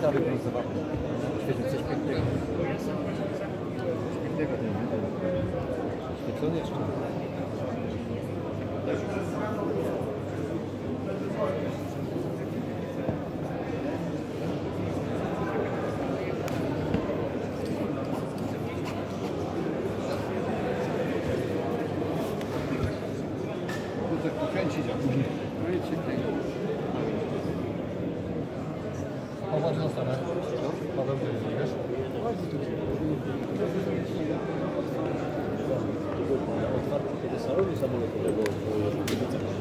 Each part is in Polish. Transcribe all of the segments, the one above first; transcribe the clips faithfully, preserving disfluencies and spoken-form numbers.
Ciekawy brązowa. Świetnie, coś pięknego. Coś pięknego ten. Świecony jeszcze. Tak pokręcić, a później. No i ciekawe. Paweł zostanę. Paweł to jest, wiesz? Otwarcie tego salonu samolotowego w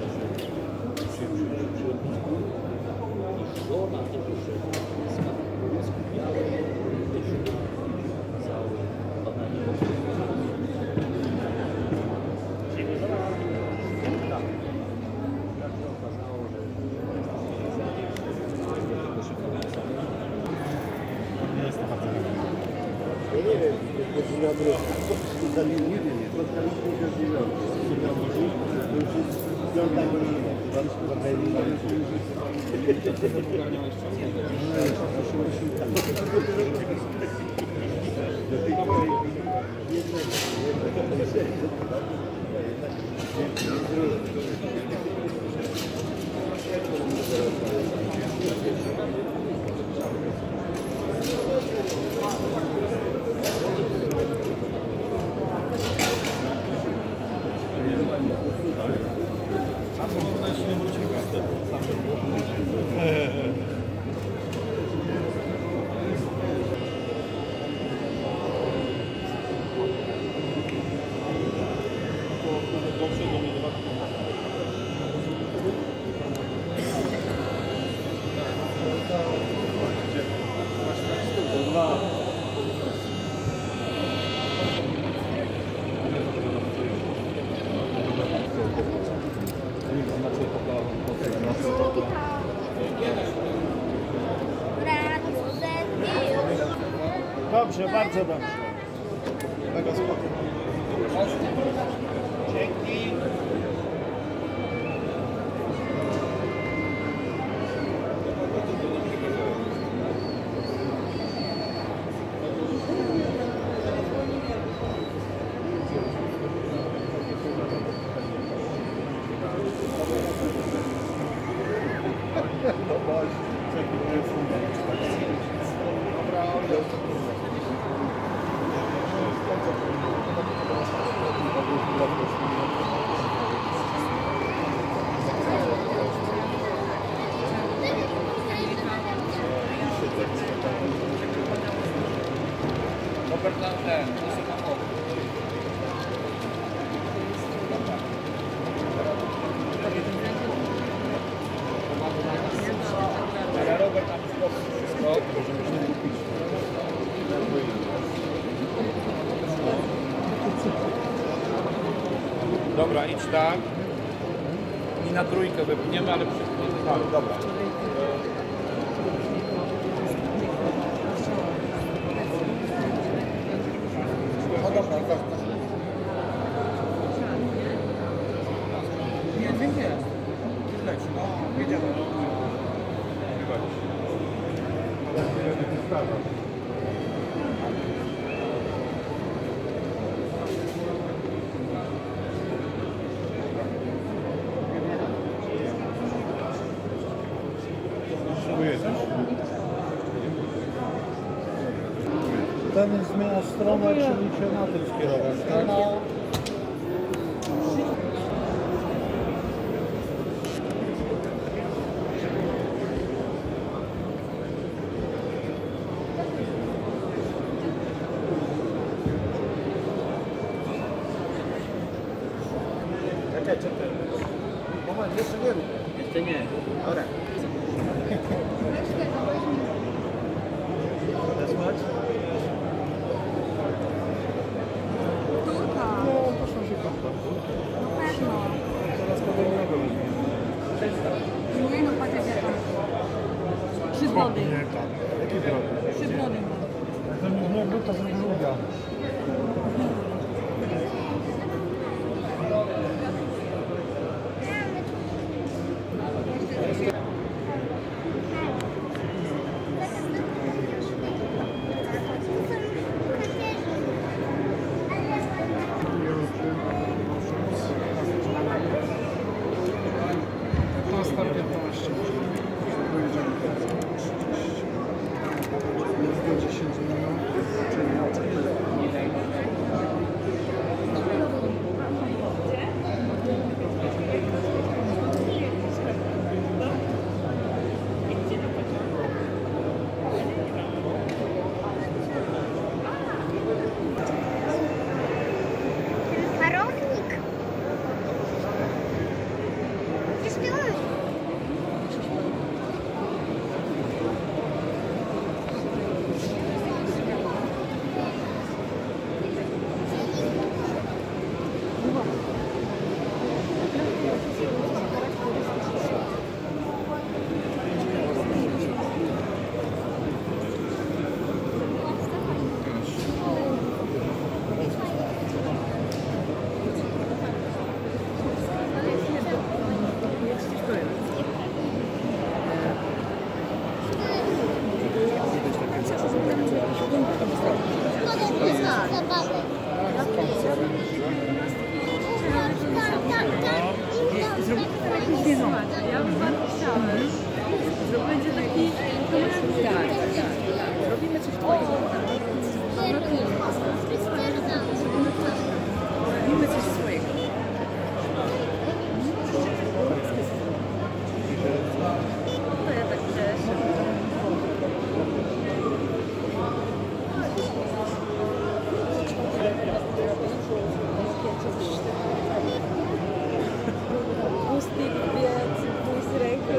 i żona tego szefa skupiała się na całe badanie. Ja nie wiem, jak to ja nie wiem, spotkaliśmy się z dziewiątą. To już jest piąta godzina. Tam spotkaliśmy Dobrze, bardzo dobrze. Mega spoko. Dzięki. Robert na ten, to są na obu. Ale Robert tam spokój wszystko, możemy się kupić. Dobra, idź tak. I na trójkę wypniemy, ale przy... Tak, dobra. No dobra, dobra. Nie, nie, nie. Leci, no. Jedziemy. Ten zmienia stronę, czyli się na tym skierować, tak? No. Czekaj, czekaj. Moment, jeszcze nie rób. Jeszcze nie. Dobra. Wysłać? Turka. No, proszę się kąta. Na pewno. Zaraz podobnego weźmie. Nie no, patrz jak ja tam. Trzy zgody. Jaki problem? Trzy zgody. To nie był to druga. Zrobimy taki zwierzęta. Ja bym bardzo chciała. Będzie taki... Tak, tak, tak. Robimy coś twojego. Robimy coś swojego. To ja tak też. Pusty biec, pój z ręką,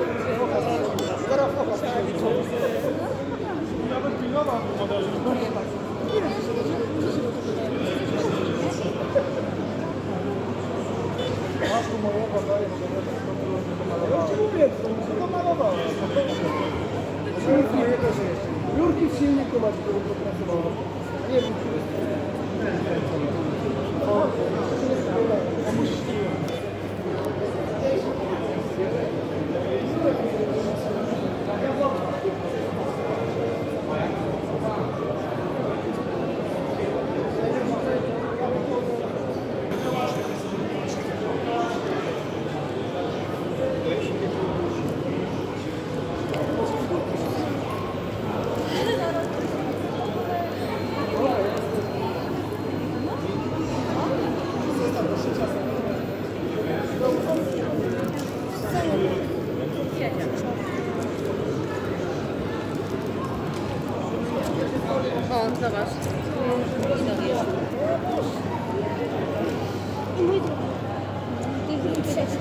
Nawet pilnował modelu. Masz tu moją badaję, bo to malowałem. Ja ci mówię, to malowałem. Jurki w silniku macie, które popracowało. Nie wiem, czy jest. O, zobacz. I mój drugi. I mój trzeci.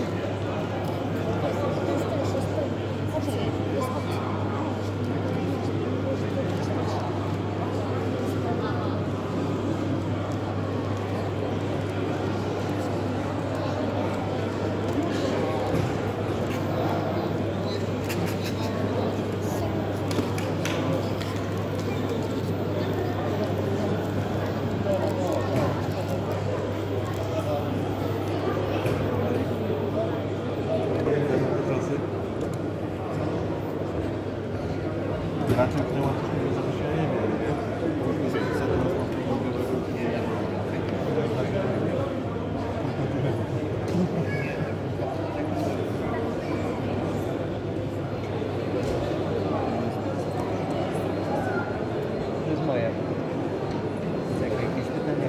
Raczej nie łatwo się nie wiem. To jest moje. Jak jakieś pytania?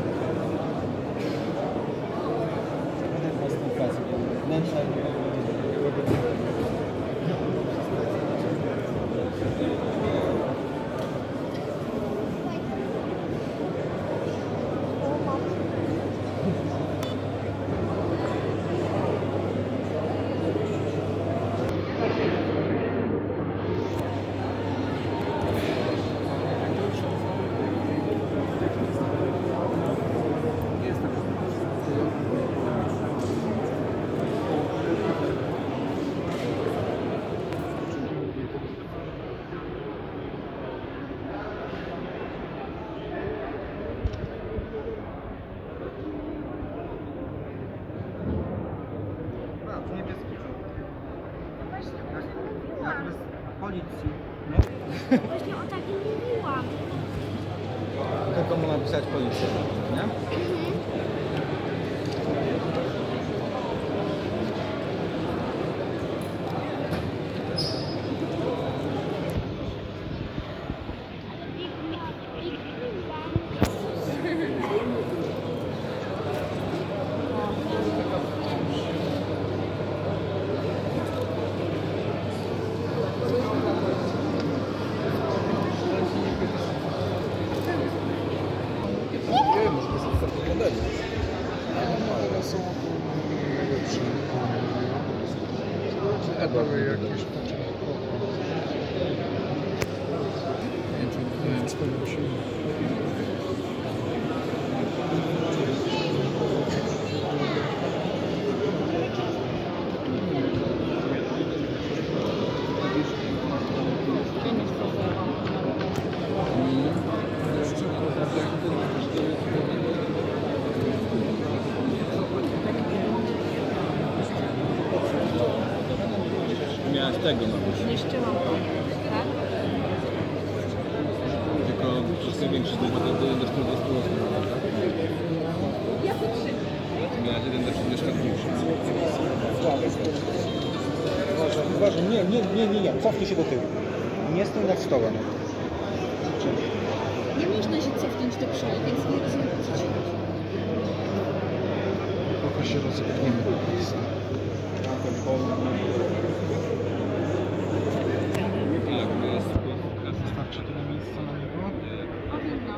Żaden własny pracy. Wnętrza Jakby z policji, nie? Właśnie o takim mówiłam. To komu napisać policję, nie? Były jakieś Miałaś tego na myśli. Zniszczyłam go, tak? Tylko troszkę większy, bo to do czterdziestu osób, tak? Na razie będę mieszkał dłużej. Uważaj, uważaj, nie, nie, nie, nie, nie, cofnij się do tyłu. Nie stój nad stołem. Nie można się cofnąć do przodu, więc nie rozumiem, co się dzieje. Trochę się rozepchniemy. Wystarczy tyle miejsca na niego? Powinno.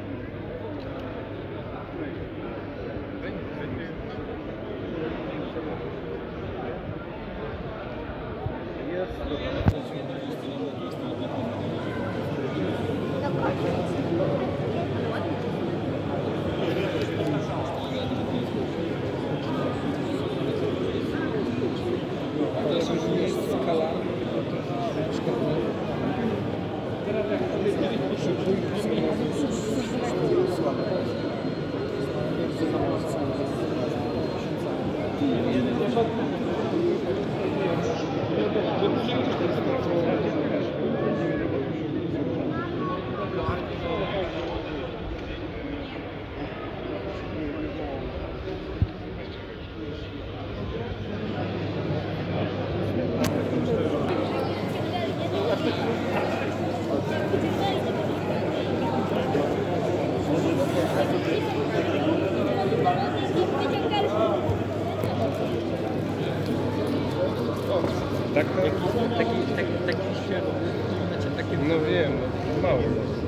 Tak, taki, taki, taki, taki się macie takie... No wiem, no, mało.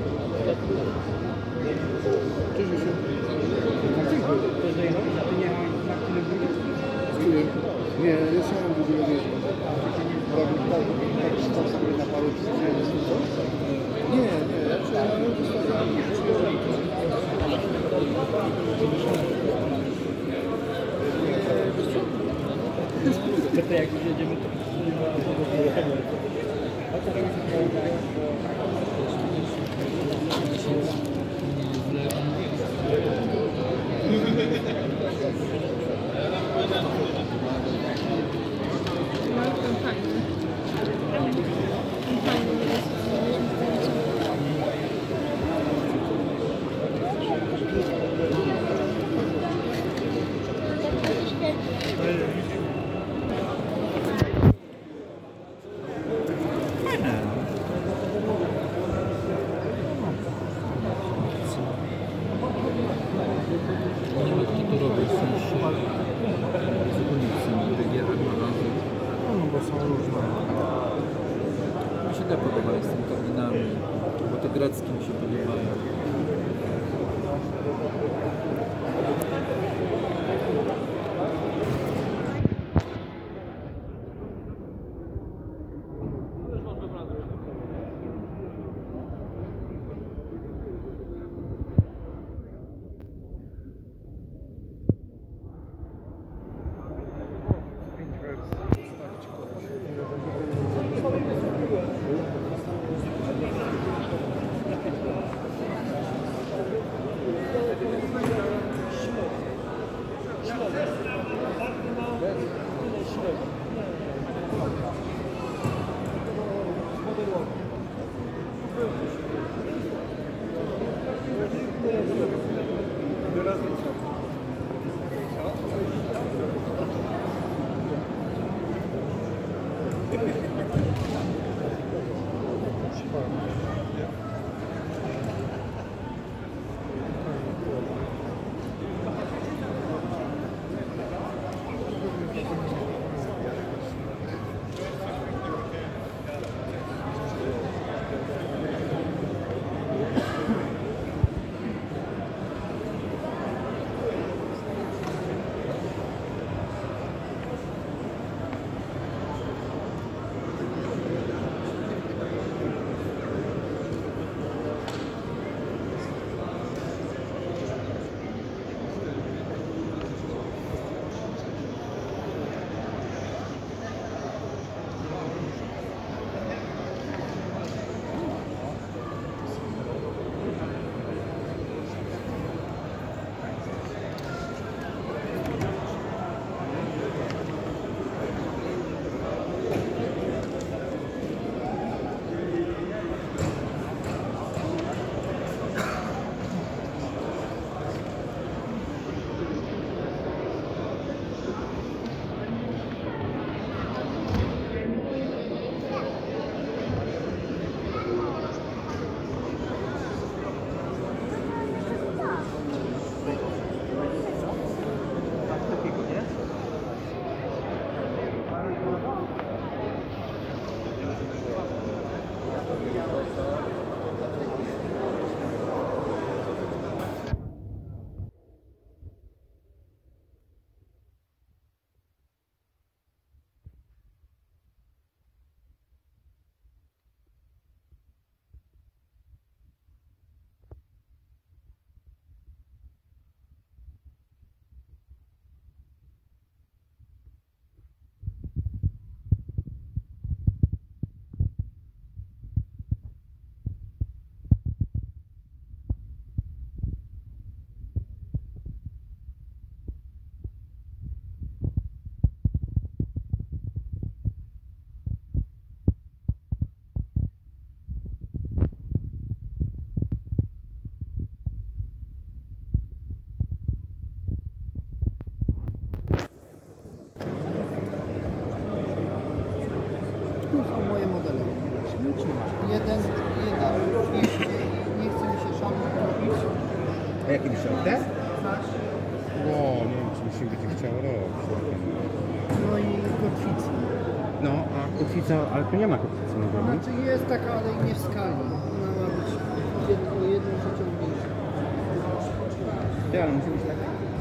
Nie, ja sam w ogóle nie znam. Prawie tak, tak stał sobie na paru Nie, nie, ja przyjechałem, zostawiałem To jak już jedziemy, to No bo są różne. Mi się te podobają z tymi kabinami, bo te greckie mi się podobają. jeden, jeden, dwieście i nie chce mi się szablon robić. A jaki byś chciał? Te? Tak. No, nie wiem, czy mi się będzie chciało robić. No i kotwica. No, a kotwica, ale tu nie ma kotwicy na dole. Znaczy jest taka, ale nie w skali. Ona ma być jedną, jedną trzecią mniejsza. Ty, ale musi być tak.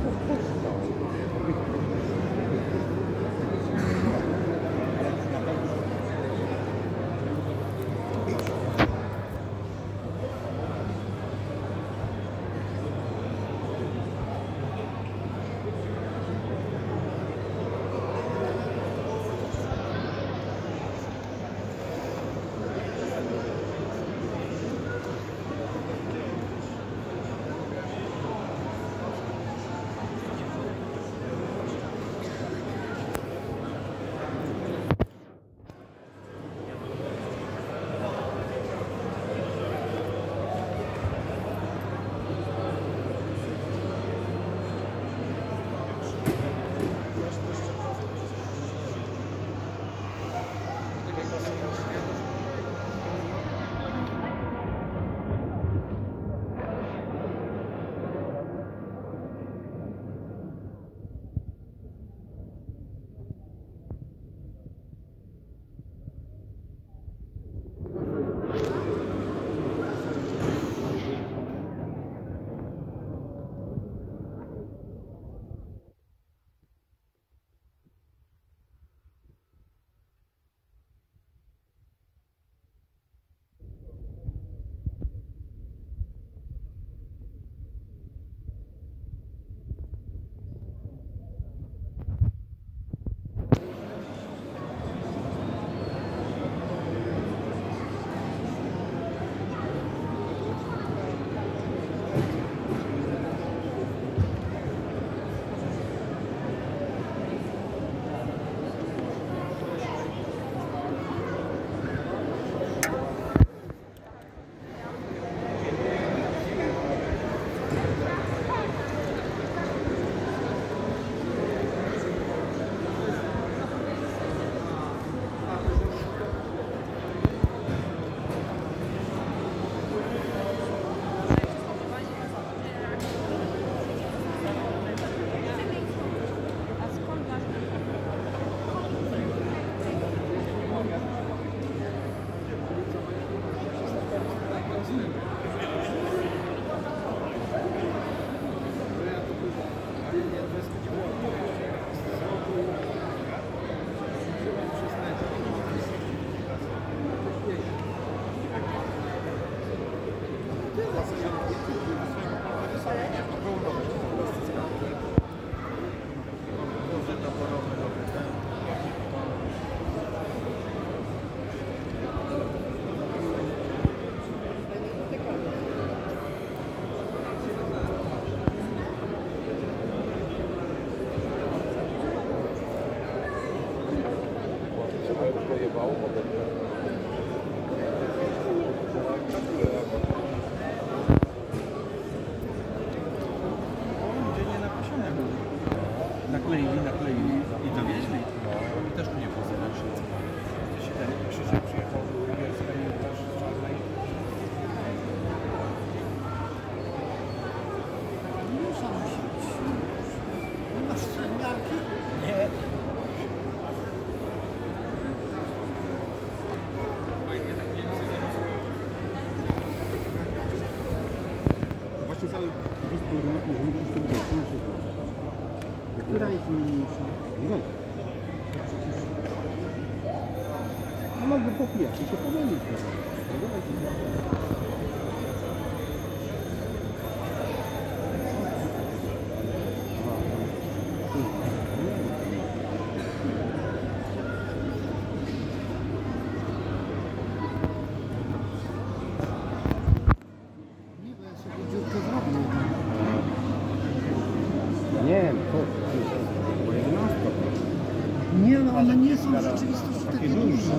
Nakleili, nakleili i dowieźli. No, też tu nie pozywasz. Ten Krzysiek przyjechał z Bielska i też z Czarnej. Nie muszę nosić. Nie masz ściągarki? Nie. Właśnie cały rozpór na tym, że musisz to wybrać. Która jest mniejsza? No. No mogę popijać i się pomylić. Nie, bo ja sobie dziurkę zrobię. Nie, to bo jedenastka. Nie, no one nie są w rzeczywistości takie duże.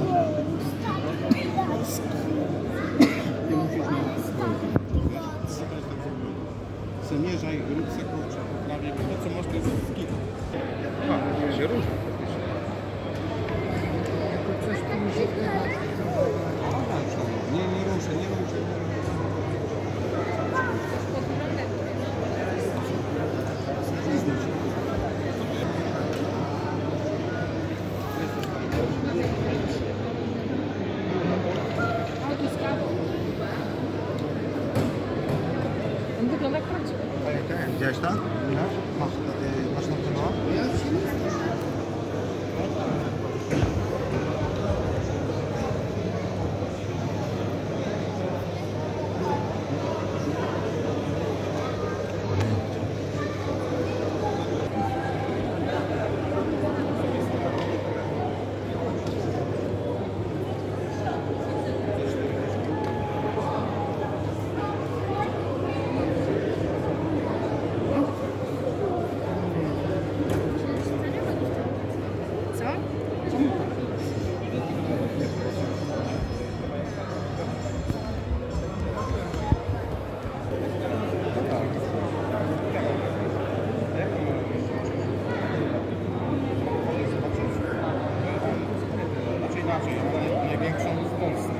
Ty musisz mieć zamierzaj, rób se kurczę, prawie to co masz to jest skit. A, się różni. Jako coś tu mi się wydaje. Nie, Widziałeś to? Nie? Masz, y, masz na pewno? Znaczy inaczej, ale największą w Polsce.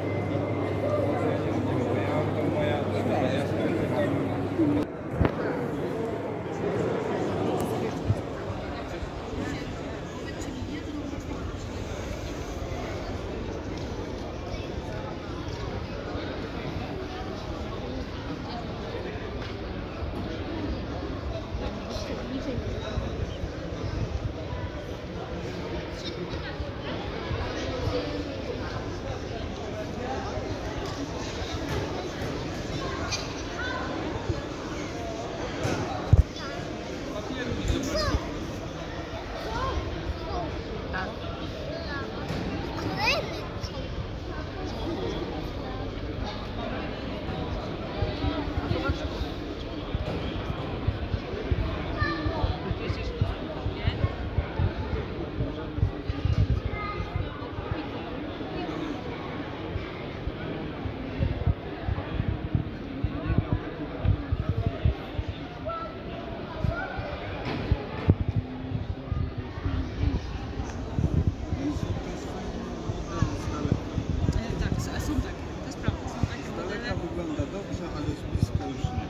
To moja Wygląda dobrze, ale z bliska już nie.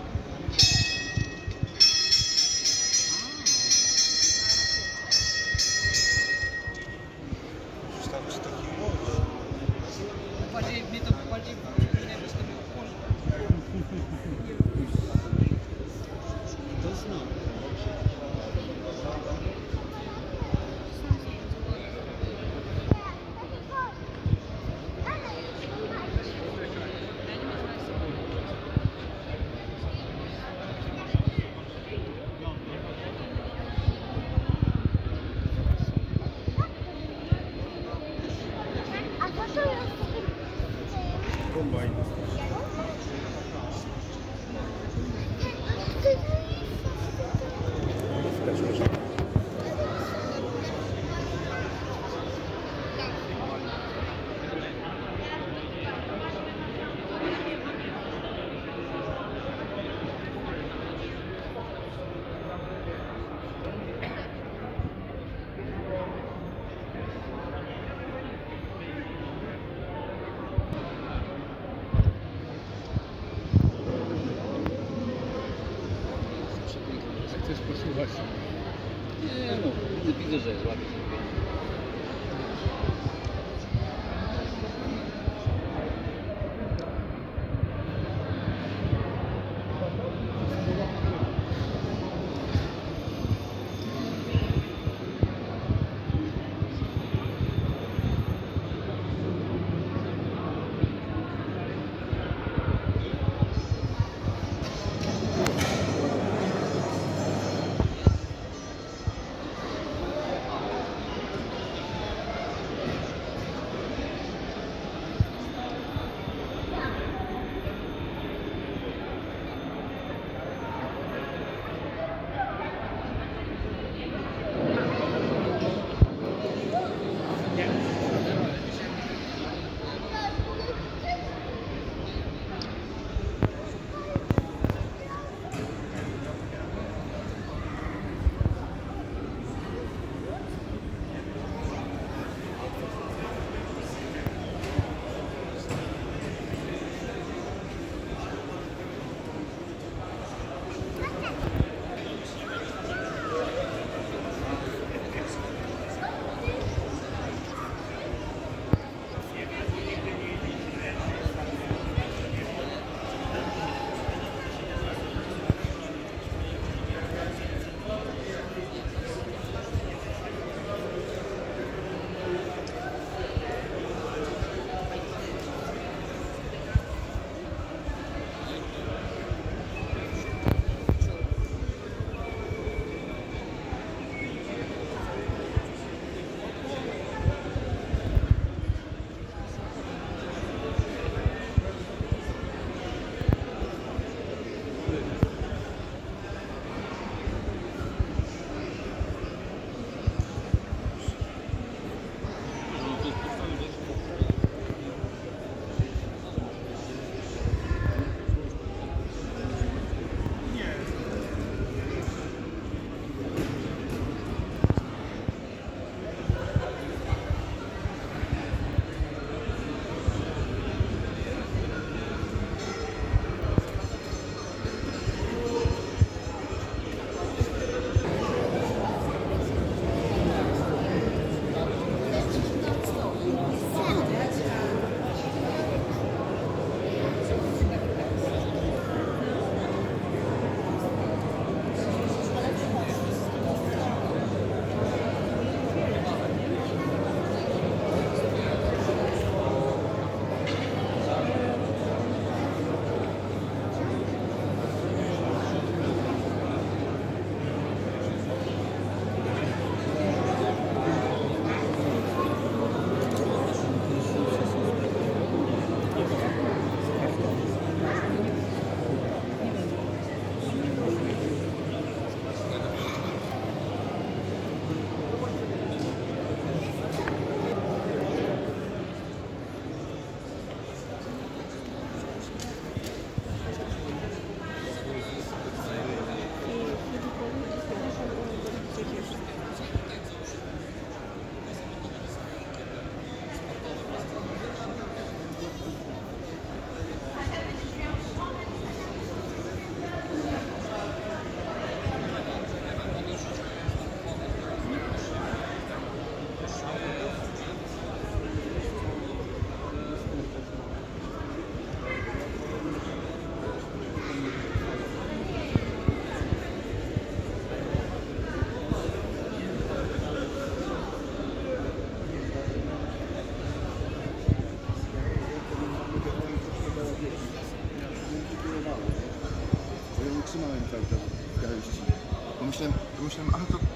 Już tam czy taki może. Bardziej mnie to bardziej nie wiesz, to było może. To znam. A co to jest? kombajn. Chcesz posłuchać? Nie no, widzę, że jest ładnie. wytrzymałem cały czas w garści. Pomyślałem, pomyślałem, aha to...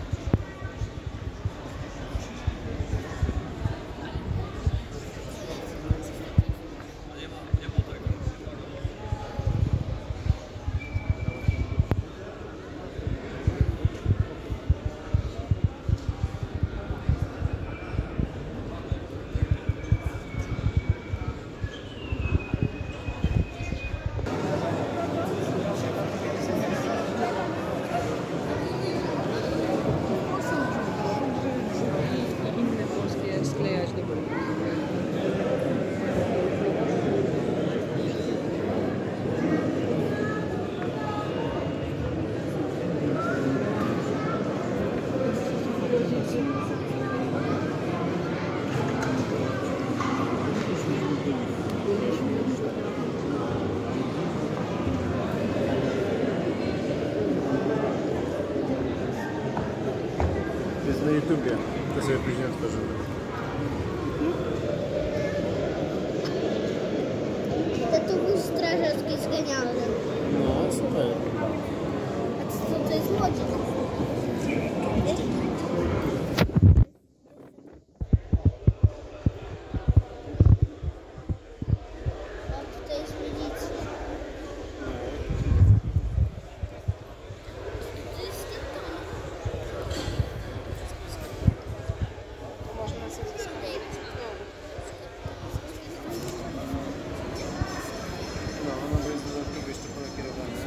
Jest na YouTubie, to sobie później otworzymy. Tatuaż strażacki jest genialny. No, super. A co to jest młodzik? O, tutaj jest milicja. To jest sklepton. Można sobie skleić. No, ono jest dodatkowo jeszcze polakierowane.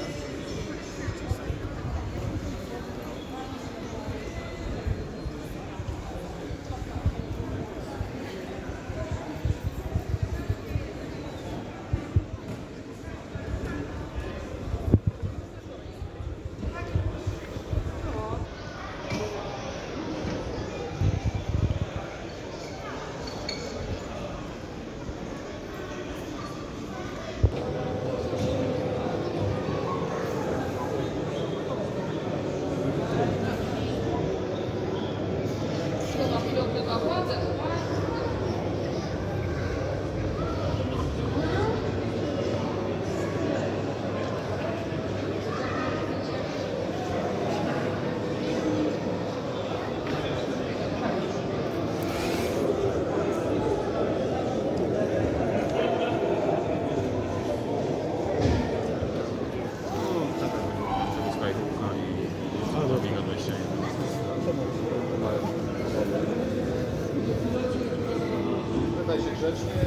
Pytaj się grzecznie.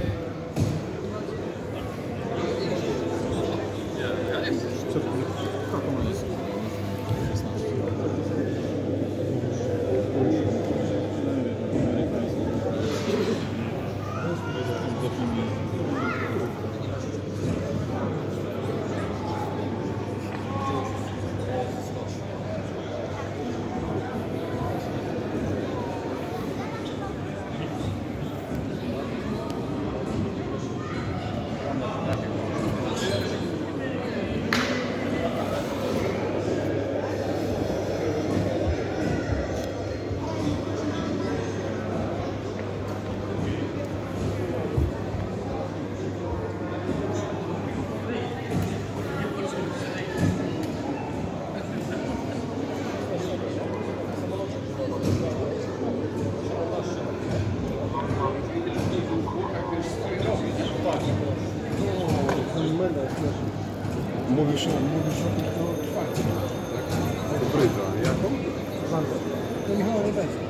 Mówisz, mówisz o tym, to Kubrydza. Jaką? Wanda. To Michała nie będzie.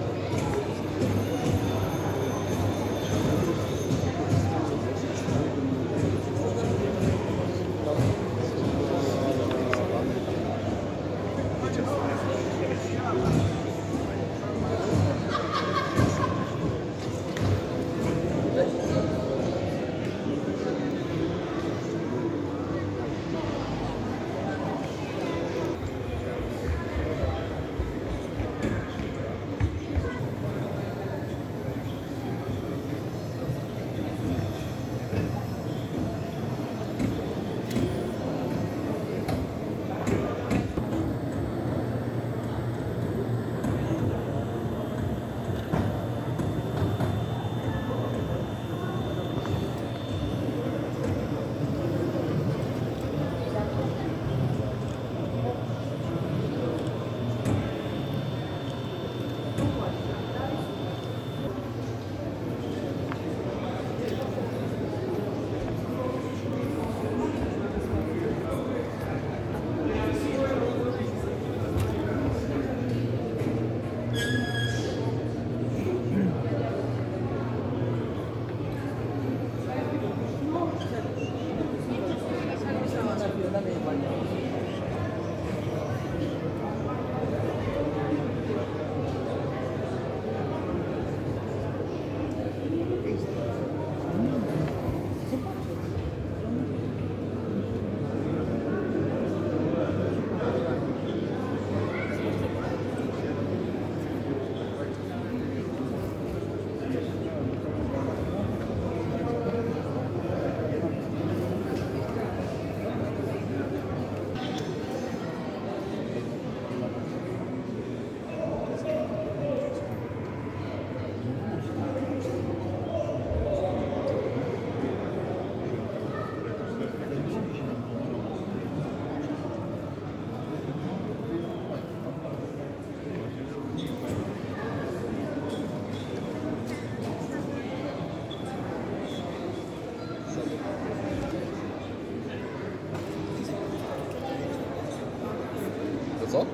Co?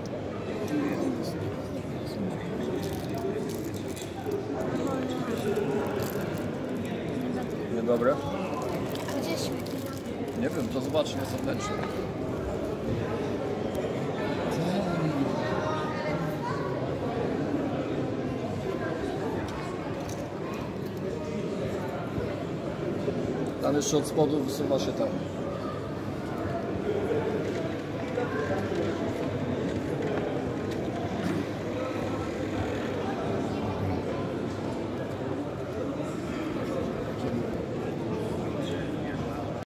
Niedobre? Gdzie śmieci? Nie wiem, to zobaczcie zewnętrznie. Tam jeszcze od spodu wysuwa się tam.